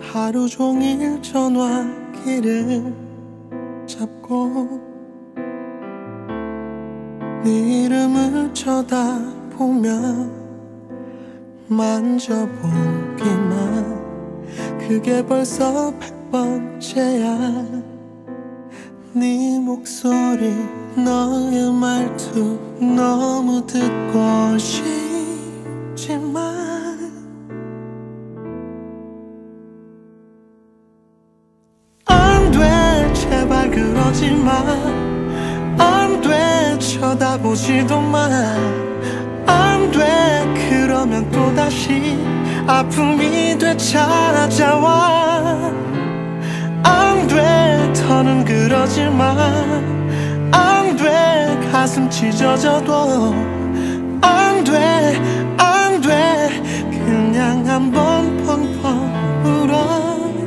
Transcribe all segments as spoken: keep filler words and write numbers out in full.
하루 종일 전화기를 잡고 네 이름을 쳐다보며 만져보기만 그게 벌써 백 번째야. 네 목소리 너의 말투 너무 듣고 싶지만 안 돼, 제발 그러지 마. 안 돼, 쳐다보지도 마. 안 돼, 그러면 또다시 아픔이 되찾아와. 안 돼, 더는 그러지 마. 안 돼, 가슴 찢어져도 안 돼, 안 돼, 그냥 한번 펑펑 울어.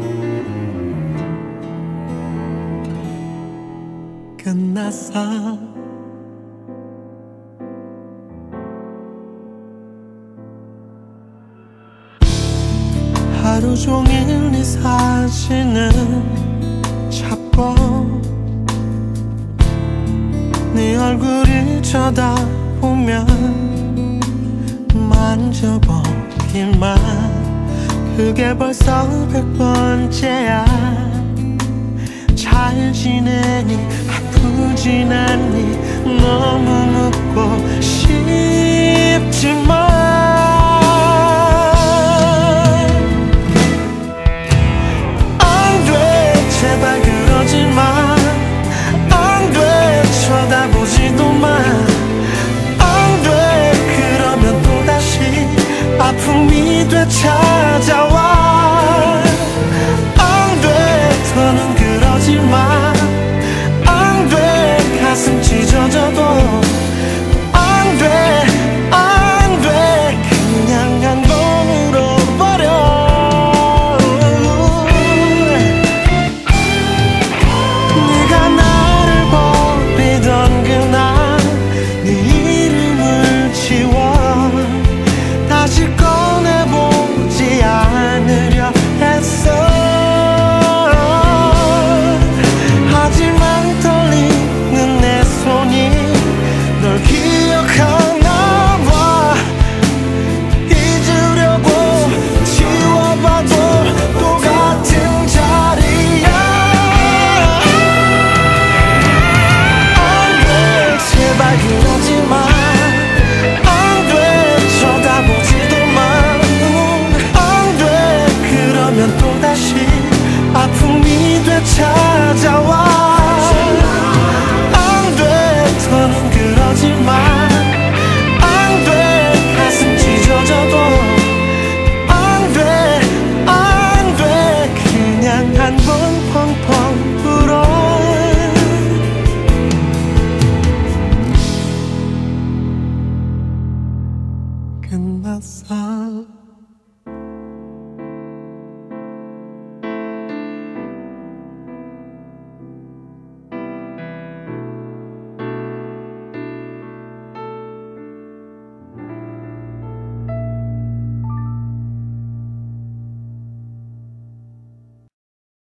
끝났어. 하루 종일 네 사진을 찾고 네 얼굴을 쳐다보면 만져보기만 그게 벌써 백 번째야. 잘 지내니 아프진 않니 너무 묻고 싶지만 안 돼, 제발 그러지 마. 안 돼, 쳐다보지도 마. 안 돼, 그러면 또다시 아픔이 되찾아.